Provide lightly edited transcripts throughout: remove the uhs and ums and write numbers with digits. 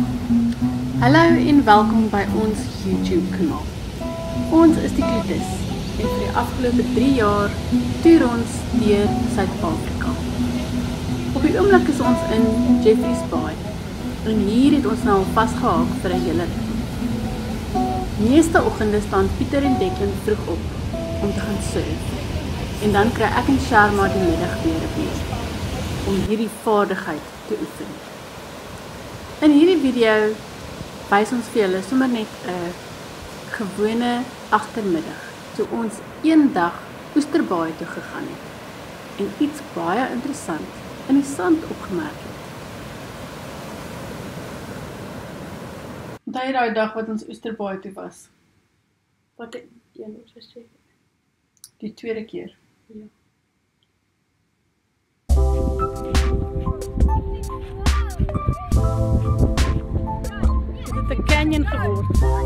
Hallo en welkom by ons YouTube kanaal. Ons is die Cloetes en vir die afgelope 3 jaar toer ons deur Suid Afrika. Op die oomblik is ons in Mitsubishi en hier het ons nou al vasgehaak vir 'n hele rit. Meeste oggende staan Pieter en Declan vroeg op om te gaan surf en dan kry ek en Sharma die middag weer 'n beurt om hierdie vaardigheid te oefen. In hierdie video wys ons vir julle sommer net 'n gewone agtermiddag toe ons eendag Oesterbaai toe gegaan het en iets baie interessant in die sand opgemerk het. Onthou jy daai dag wat ons Oesterbaai toe was? Wat het een was sê? Die tweede keer. Ja. Het 'n canyon geword.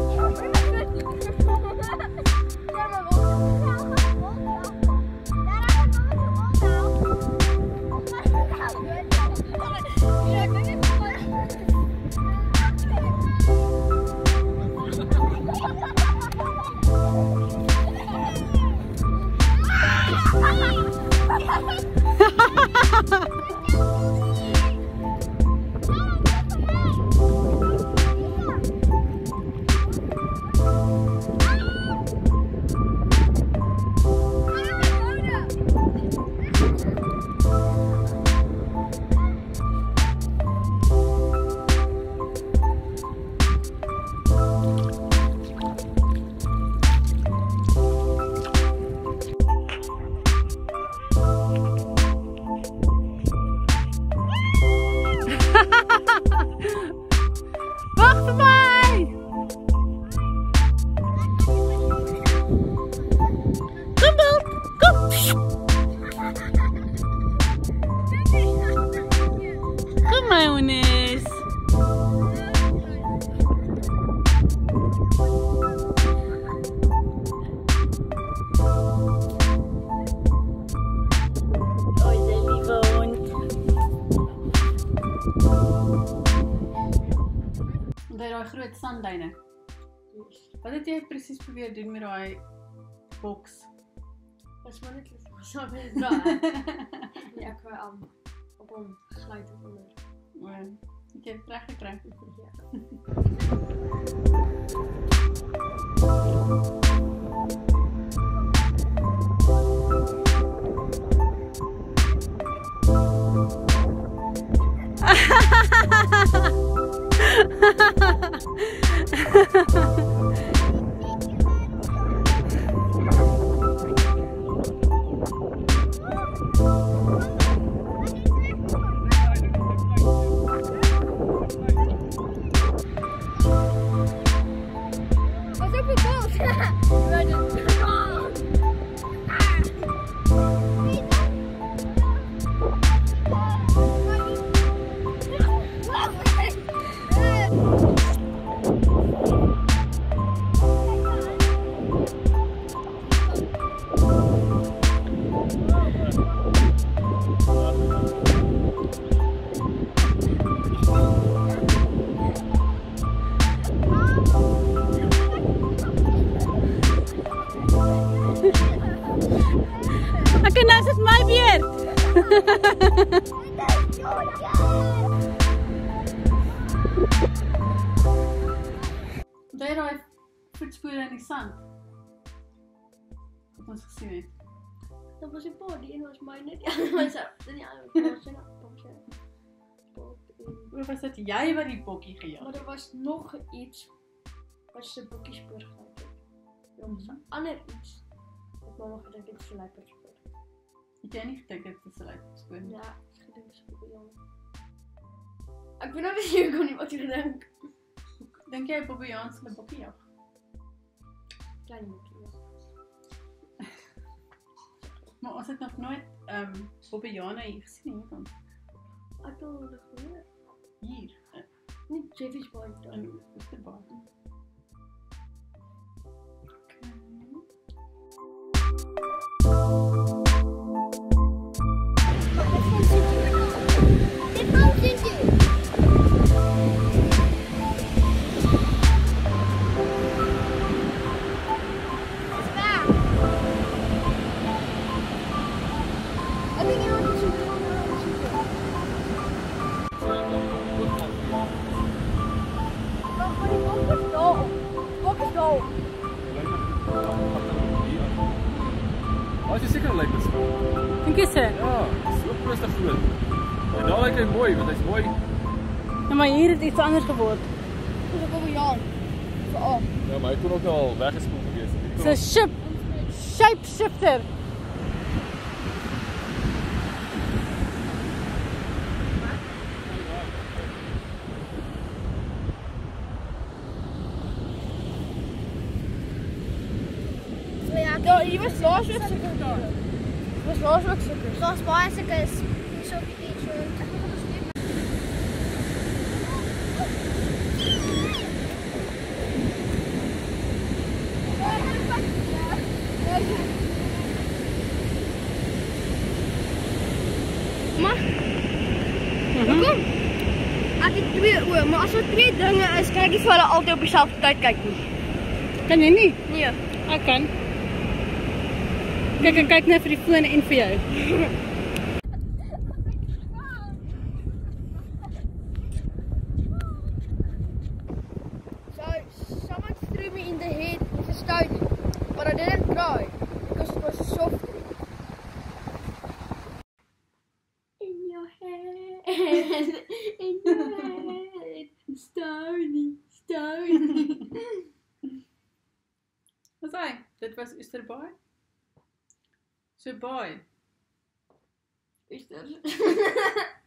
Wacht vir my! Kom Bolt, kom! Kom my honest! Oi, die lieve hond. Daai groot sandduine. Wat het jy presies probeer doen met daai boks? Was maar net so baie draai. Ja, ek wou op hom glyt onder. Ek het reg gekry. Ek en nou is my beurt. Onthou jy daai voetspore in die sand? Wat ons gesien het. Dat was 'n paar, die een was myne, die ander was in die ander was in 'n Hoe was dit jy wat die bokkie gejaag? Maar daar was nog iets wat se bokkiespoor gehad het. Ja, 'n ander iets. Wat mamma gedink het vir Luiperdspore. Het jy nie gedink dit is 'n Luiperdspore nie? Ja, ek gedink dit is baie jammer. Ek weet nou nie hoe kon nie wat jy gedink. Dink jy Bobbejaans met bokkie jag? Klein bokkie, ja. Maar ons het nog nooit Bobbejane hier gesien nie, het ons? Ek wil dit gehoor. Hier? Nie Jeffy's Baai daar. In Oesterbaai. As jy seker lyk dit. Dink jy so? Ja, so presies groot. En daar lyk hy mooi, want hy's mooi. Ja, maar hier het iets anders geword. Dis ook op Jan. Vir Ja, maar hy kon ook nou al weggespoel gewees het. It's a shapeshifter. Ja, hier was laas ook sulke daar. Was laas ook sulke. Daar's baie sulke is so bietjie so. Maar kom. Ek het twee oë, maar as er twee dinge is, kan ek nie vir hulle altyd op dieselfde tyd kyk nie. Kan jy nie? Nee. Ek kan. Kyk, en kyk nou vir die foon en vir jou. So, someone threw me in the head with a stone, but I didn't cry because it was a soft drink. In your head, in your head, stony. Wat sê? Dit was Oesterbaai? So baie. Is er?